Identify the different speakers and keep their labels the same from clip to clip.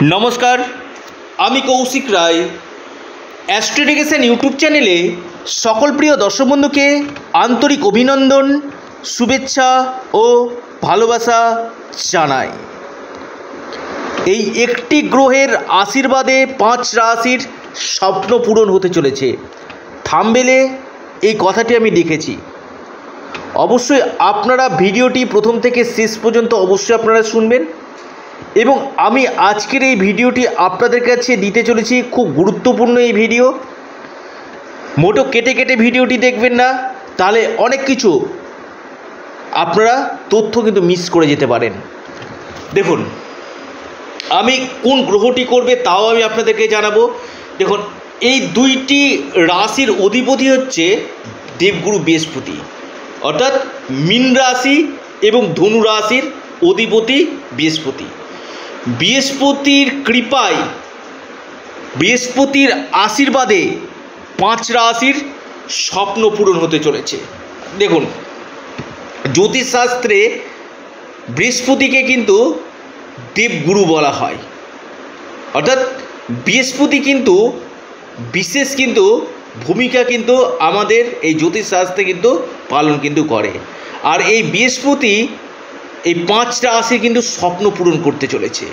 Speaker 1: নমস্কার, আমি কৌশিক রায়। অ্যাস্ট্রোডিকেশন ইউটিউব চ্যানেলে সকল প্রিয় দর্শক বন্ধুকে আন্তরিক অভিনন্দন, শুভেচ্ছা ও ভালোবাসা জানাই। এই একটি গ্রহের আশীর্বাদে 5 রাশির স্বপ্ন পূরণ হতে চলেছে। থাম্বনেলে এই কথাটি আমি লিখেছি। অবশ্যই আপনারা ভিডিওটি প্রথম থেকে শেষ পর্যন্ত অবশ্যই আপনারা শুনবেন এবং আমি আজকের এই ভিডিওটি আপনাদের কাছে দিতে চলেছি। খুব গুরুত্বপূর্ণ এই ভিডিও, মোটো কেটে কেটে ভিডিওটি দেখবেন না, তাহলে অনেক কিছু আপনারা তথ্য কিন্তু মিস করে যেতে পারেন। দেখুন, আমি কোন গ্রহটি করবে তাও আমি আপনাদেরকে জানাবো। দেখুন, এই দুইটি রাশির অধিপতি হচ্ছে দেবগুরু বৃহস্পতি, অর্থাৎ মীন রাশি এবং ধনু রাশির অধিপতি বৃহস্পতি। বৃহস্পতির কৃপায়, বৃহস্পতির আশীর্বাদে 5 রাশির স্বপ্ন পূরণ হতে চলেছে। দেখুন, জ্যোতিষশাস্ত্রে বৃহস্পতিকে কিন্তু দেবগুরু বলা হয়, অর্থাৎ বৃহস্পতি কিন্তু বিশেষ কিন্তু ভূমিকা কিন্তু আমাদের এই জ্যোতিষশাস্ত্রে কিন্তু পালন কিন্তু করে। আর এই বৃহস্পতি এই 5 রাশি কিন্তু স্বপ্ন পূরণ করতে চলেছে।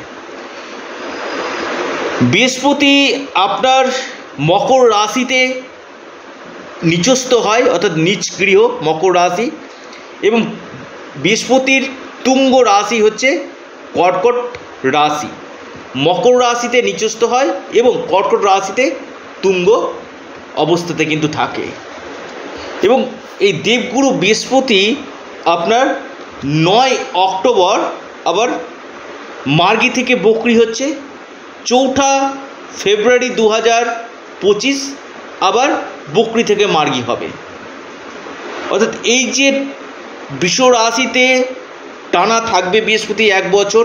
Speaker 1: বৃহস্পতি আপনার মকর রাশিতে নিচস্থ হয়, অর্থাৎ নিচ গৃহ মকর রাশি, এবং বৃহস্পতির তুঙ্গ রাশি হচ্ছে কর্কট রাশি। মকর রাশিতে নিচস্থ হয় এবং কর্কট রাশিতে তুঙ্গ অবস্থাতে কিন্তু থাকে। এবং এই দেবগুরু বৃহস্পতি আপনার 9 অক্টোবর আবার মার্গী থেকে বকরি হচ্ছে, 4 ফেব্রুয়ারি 2025 আবার বকরি থেকে মার্গী হবে। অর্থাৎ এই যে বৃষ রাশিতে টানা থাকবে বৃহস্পতি 1 বছর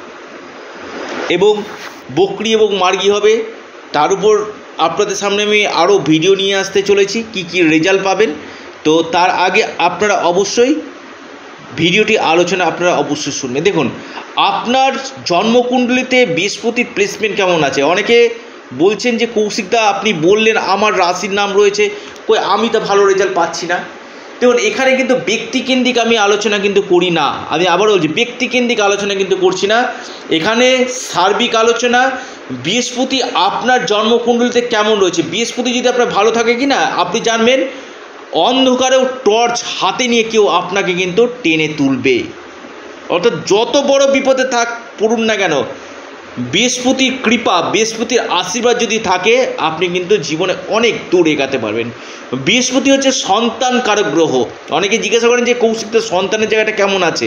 Speaker 1: এবং বকরি এবং মার্গী হবে, তার উপর আপনাদের সামনে আমি আরও ভিডিও নিয়ে আসতে চলেছি কি কি রেজাল্ট পাবেন। তো তার আগে আপনারা অবশ্যই ভিডিওটি আলোচনা আপনারা অবশ্যই শুনবেন। দেখুন, আপনার জন্মকুণ্ডলিতে বৃহস্পতির প্লেসমেন্ট কেমন আছে। অনেকে বলছেন যে কৌশিকদা আপনি বললেন আমার রাশির নাম রয়েছে, কই আমি তো ভালো রেজাল্ট পাচ্ছি না। দেখুন, এখানে কিন্তু ব্যক্তিকেন্দ্রিক আমি আলোচনা কিন্তু করি না। আমি আবার বলছি, ব্যক্তিকেন্দ্রিক আলোচনা কিন্তু করছি না, এখানে সার্বিক আলোচনা। বৃহস্পতি আপনার জন্মকুণ্ডলিতে কেমন রয়েছে, বৃহস্পতি যদি আপনার ভালো থাকে কি না, আপনি জানবেন অন্ধকারেও টর্চ হাতে নিয়ে কেউ আপনাকে কিন্তু টেনে তুলবে। অর্থাৎ যত বড় বিপদে থাক পড়ুন না কেন, বৃহস্পতির কৃপা, বৃহস্পতির আশীর্বাদ যদি থাকে আপনি কিন্তু জীবনে অনেক দূর এগাতে পারবেন। বৃহস্পতি হচ্ছে সন্তান কারক গ্রহ। অনেকে জিজ্ঞাসা করেন যে কৌশিকদের সন্তানের জায়গাটা কেমন আছে।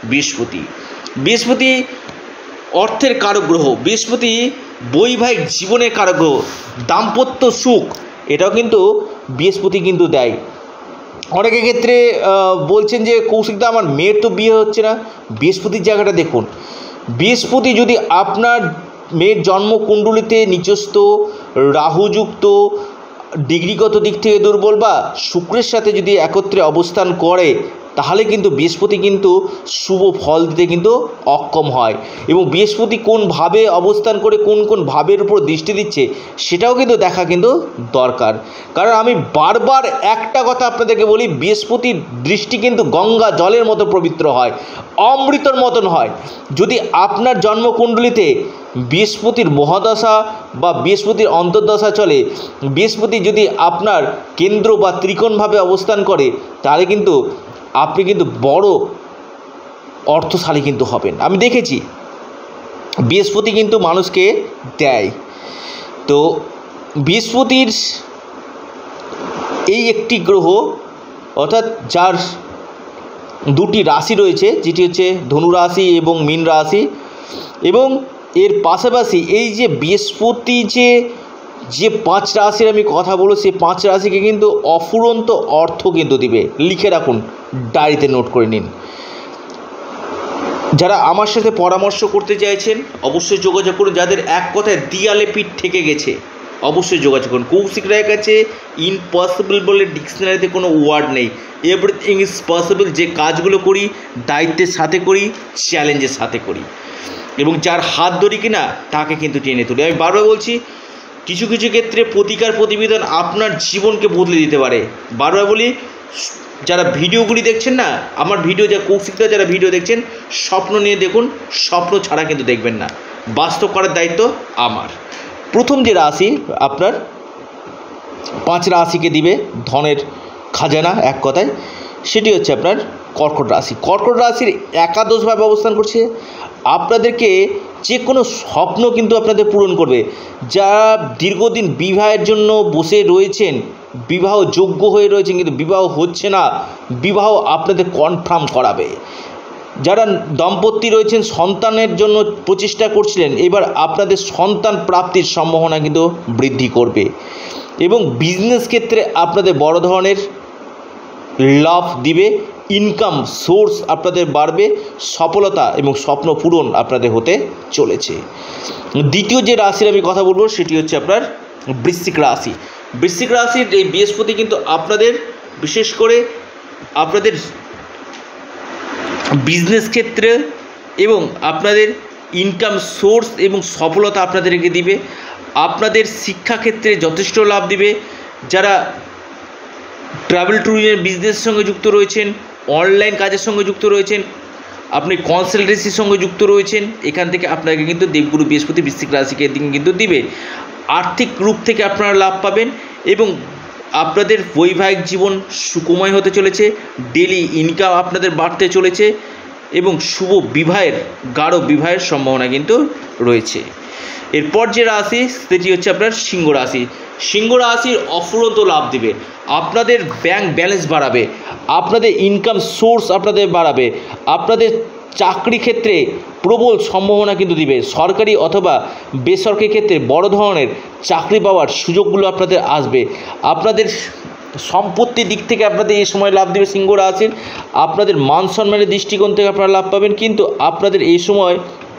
Speaker 1: বৃহস্পতি অর্থের কারক গ্রহ, বৃহস্পতি বৈবাহিক জীবনের কারক গ্রহ, দাম্পত্য সুখ এটাও কিন্তু বৃহস্পতি কিন্তু দেয়। অনেকের ক্ষেত্রে বলছেন যে কৌশিকদা আমার মেয়ের তো বিয়ে হচ্ছে না। বৃহস্পতির জায়গাটা দেখুন, বৃহস্পতি যদি আপনার মেয়ের জন্মকুণ্ডলিতে নিচস্থ, রাহুযুক্ত, ডিগ্রিগত দিক থেকে দুর্বল বা শুক্রের সাথে যদি একত্রে অবস্থান করে, তাহলে কিন্তু বৃহস্পতি কিন্তু শুভ ফল দিতে কিন্তু অক্ষম হয়। এবং বৃহস্পতি কোন ভাবে অবস্থান করে কোন কোন ভাবের উপর দৃষ্টি দিচ্ছে সেটাও কিন্তু দেখা কিন্তু দরকার। কারণ আমি বারবার একটা কথা আপনাদেরকে বলি, বৃহস্পতির দৃষ্টি কিন্তু গঙ্গা জলের মতো পবিত্র হয়, অমৃতর মতন হয়। যদি আপনার জন্মকুণ্ডলিতে বৃহস্পতির মহাদশা বা বৃহস্পতির অন্তর্দশা চলে, বৃহস্পতি যদি আপনার কেন্দ্র বা ত্রিকোণভাবে অবস্থান করে, তাহলে কিন্তু আপনি কিন্তু বড় অর্থশালী কিন্তু হবেন। আমি দেখেছি বৃহস্পতি কিন্তু মানুষকে দেয়। তো বৃহস্পতির এই একটি গ্রহ, অর্থাৎ যার 2টি রাশি রয়েছে, যেটি হচ্ছে ধনু রাশি এবং মীন রাশি, এবং এর পাশাপাশি এই যে বৃহস্পতি যে 5 রাশির আমি কথা বলবো, সেই 5 রাশিকে কিন্তু অফুরন্ত অর্থ কিন্তু দিবে। লিখে রাখুন, ডায়েরিতে নোট করে নিন। যারা আমার সাথে পরামর্শ করতে চাইছেন অবশ্যই যোগাযোগ করুন। যাদের এক কথায় দিয়ালে পিঠ থেকে গেছে অবশ্যই যোগাযোগ করুন। কৌশিক রায়ের কাছে ইম্পসিবল বলে ডিকশনারিতে কোনো ওয়ার্ড নেই, এভরিথিং ইজ পসিবল। যে কাজগুলো করি দায়িত্বের সাথে করি, চ্যালেঞ্জের সাথে করি। এবং যার হাত ধরি কিনা তাকে কিন্তু টেনে তুলে। আমি বারবার বলছি, কিছু কিছু ক্ষেত্রে প্রতিকার প্রতিবিধান আপনার জীবনকে বদলে দিতে পারে। বারবার বলি, যারা ভিডিওগুলি দেখছেন না, আমার ভিডিও যা কৌশিকদা যারা ভিডিও দেখছেন, স্বপ্ন নিয়ে দেখুন, স্বপ্ন ছাড়া কিন্তু দেখবেন না। বাস্তব করার দায়িত্ব আমার। প্রথম যে রাশি আপনার 5 রাশিকে দিবে ধনের খাজানা, এক কথায় সেটি হচ্ছে আপনার কর্কট রাশি। কর্কট রাশির একাদশভাবে অবস্থান করছে। আপনাদেরকে যে কোনো স্বপ্ন কিন্তু আপনাদের পূরণ করবে। যারা দীর্ঘদিন বিবাহের জন্য বসে রয়েছেন, বিবাহ যোগ্য হয়ে রয়েছেন কিন্তু বিবাহ হচ্ছে না, বিবাহ আপনাদের কনফার্ম করাবে। যারা দম্পতি রয়েছেন, সন্তানের জন্য প্রচেষ্টা করছিলেন, এবার আপনাদের সন্তান প্রাপ্তির সম্ভাবনা কিন্তু বৃদ্ধি করবে। এবং বিজনেস ক্ষেত্রে আপনাদের বড় ধরনের লাভ দিবে, ইনকাম সোর্স আপনাদের বাড়বে, সফলতা এবং স্বপ্ন পূরণ আপনাদের হতে চলেছে। দ্বিতীয় যে রাশির আমি কথা বলবো সেটি হচ্ছে আপনার বৃশ্চিক রাশি। বৃশ্চিক রাশির এই বৃহস্পতি কিন্তু আপনাদের বিশেষ করে আপনাদের বিজনেস ক্ষেত্রে এবং আপনাদের ইনকাম সোর্স এবং সফলতা আপনাদেরকে দিবে। আপনাদের শিক্ষাক্ষেত্রে যথেষ্ট লাভ দিবে। যারা ট্রাভেল ট্যুরিজম বিজনেসের সঙ্গে যুক্ত রয়েছেন, অনলাইন কাজের সঙ্গে যুক্ত রয়েছেন, আপনি কনসালটেন্সির সঙ্গে যুক্ত রয়েছেন, এখান থেকে আপনাকে কিন্তু দেবগুরু বৃহস্পতি বৃশ্চিক রাশিকে কিন্তু দিবে। আর্থিক রূপ থেকে আপনারা লাভ পাবেন এবং আপনাদের বৈবাহিক জীবন সুখময় হতে চলেছে। ডেলি ইনকাম আপনাদের বাড়তে চলেছে এবং শুভ বিবাহের, গাঢ় বিবাহের সম্ভাবনা কিন্তু রয়েছে। এরপর যে রাশি সেটি হচ্ছে আপনার সিংহ রাশি। সিংহ রাশির অফুরন্ত লাভ দিবে, আপনাদের ব্যাংক ব্যালেন্স বাড়াবে, আপনাদের ইনকাম সোর্স আপনাদের বাড়াবে, আপনাদের চাকরি ক্ষেত্রে প্রবল সম্ভাবনা কিন্তু দিবে। সরকারি অথবা বেসরকারি ক্ষেত্রে বড় ধরনের চাকরি পাওয়ার সুযোগগুলো আপনাদের আসবে। আপনাদের সম্পত্তির দিক থেকে আপনাদের এই সময় লাভ দেবে সিংহ রাশির। আপনাদের মান সম্মানের দৃষ্টিকোণ থেকে আপনারা লাভ পাবেন, কিন্তু আপনাদের এই সময়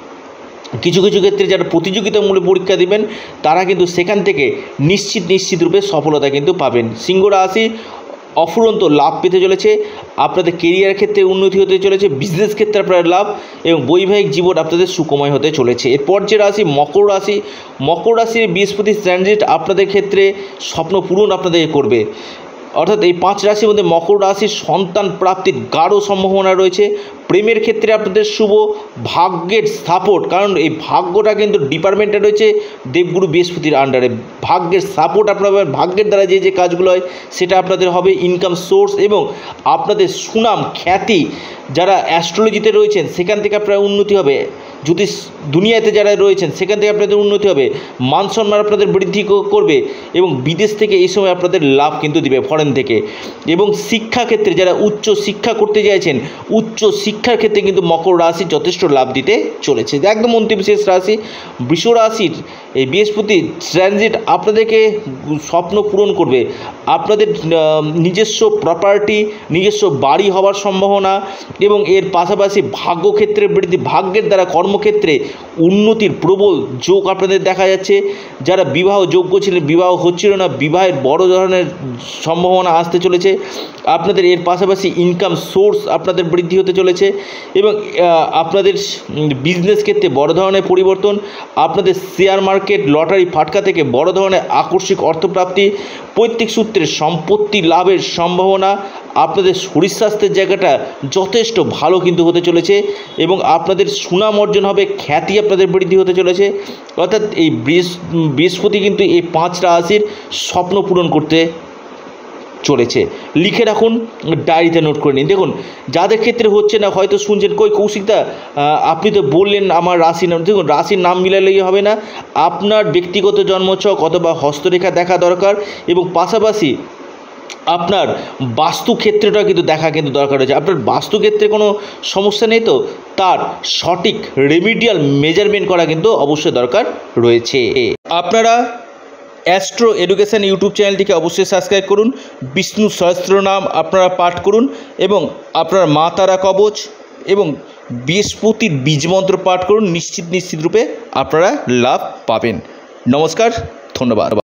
Speaker 1: কিছু কিছু ক্ষেত্রে যারা প্রতিযোগিতামূলক পরীক্ষা দেবেন তারা কিন্তু সেখান থেকে নিশ্চিত রূপে সফলতা কিন্তু পাবেন। সিংহ রাশি অফুরন্ত লাভ পেতে চলেছে, আপনাদের কেরিয়ার ক্ষেত্রে উন্নতি হতে চলেছে, বিজনেস ক্ষেত্রে আপনার লাভ এবং বৈবাহিক জীবন আপনাদের সুখময় হতে চলেছে। এরপর যে রাশি মকর রাশি। মকর রাশির বৃহস্পতি ট্রানজিট আপনাদের ক্ষেত্রে স্বপ্ন পূরণ আপনাদের করবে। অর্থাৎ এই 5 রাশির মধ্যে মকর রাশির সন্তান প্রাপ্তির গাঢ় সম্ভাবনা রয়েছে। প্রেমের ক্ষেত্রে আপনাদের শুভ, ভাগ্যের সাপোর্ট, কারণ এই ভাগ্যটা কিন্তু ডিপার্টমেন্টে রয়েছে দেবগুরু বৃহস্পতির আন্ডারে। ভাগ্যের সাপোর্ট আপনারা, ভাগ্যের দ্বারা যে কাজগুলো হয় সেটা আপনাদের হবে। ইনকাম সোর্স এবং আপনাদের সুনাম খ্যাতি, যারা অ্যাস্ট্রোলজিতে রয়েছেন সেখান থেকে আপনার উন্নতি হবে। জ্যোতিষ দুনিয়াতে যারা রয়েছেন সেখান থেকে আপনাদের উন্নতি হবে, মান সম্মান আপনাদের বৃদ্ধি করবে এবং বিদেশ থেকে এই সময় আপনাদের লাভ কিন্তু দিবে, ফরেন থেকে। এবং শিক্ষাক্ষেত্রে যারা উচ্চ শিক্ষা করতে চাইছেন, উচ্চ শিক্ষার ক্ষেত্রে কিন্তু মকর রাশি যথেষ্ট লাভ দিতে চলেছে। একদম অন্তিম শেষ রাশি বৃষ রাশির এই বৃহস্পতি ট্রানজিট আপনাদেরকে স্বপ্ন পূরণ করবে। আপনাদের নিজস্ব প্রপার্টি, নিজস্ব বাড়ি হওয়ার সম্ভাবনা এবং এর পাশাপাশি ভাগ্যক্ষেত্রে বৃদ্ধি, ভাগ্যের দ্বারা কর্মক্ষেত্রে উন্নতির প্রবল যোগ আপনাদের দেখা যাচ্ছে। যারা বিবাহ যোগ্য ছিলেন, বিবাহ হচ্ছিল না, বিবাহের বড় ধরনের সম্ভাবনা আসতে চলেছে। আপনাদের এর পাশাপাশি ইনকাম সোর্স আপনাদের বৃদ্ধি হতে চলেছে এবং আপনাদের বিজনেস ক্ষেত্রে বড় ধরনের পরিবর্তন, আপনাদের শেয়ার মার্কেট, লটারি, ফাটকা থেকে বড় ধরনের আকস্মিক অর্থপ্রাপ্তি, পৈতৃক সূত্রে সম্পত্তি লাভের সম্ভাবনা, আপনাদের শরীর স্বাস্থ্যের জায়গাটা যথেষ্ট ভালো কিন্তু হতে চলেছে এবং আপনাদের সুনাম অর্জন হবে, খ্যাতি আপনাদের বৃদ্ধি হতে চলেছে। অর্থাৎ এই বৃহস্পতি কিন্তু এই 5 রাশির স্বপ্ন পূরণ করতে চলেছে। লিখে রাখুন, ডায়েরিতে নোট করে নিন। দেখুন যাদের ক্ষেত্রে হচ্ছে না, হয়তো শুনছেন কই কৌশিকদা আপনি তো বললেন আমার রাশির নাম। দেখুন রাশির নাম মিলালেই হবে না, আপনার ব্যক্তিগত জন্মছক অথবা হস্তরেখা দেখা দরকার এবং পাশাপাশি আপনার বাস্তুক্ষেত্রটা কিন্তু দেখা কিন্তু দরকার রয়েছে। আপনার বাস্তুক্ষেত্রে কোনো সমস্যা নেই তো তার সঠিক রেমিডিয়াল মেজারমেন্ট করা কিন্তু অবশ্যই দরকার রয়েছে। আপনারা অ্যাস্ট্রো এডুকেশন ইউটিউব চ্যানেলটিকে অবশ্যই সাবস্ক্রাইব করুন, বিষ্ণু সহস্রনাম আপনারা পাঠ করুন এবং আপনার মা তারা কবচ এবং বৃহস্পতির বীজমন্ত্র পাঠ করুন। নিশ্চিত রূপে আপনারা লাভ পাবেন। নমস্কার, ধন্যবাদ।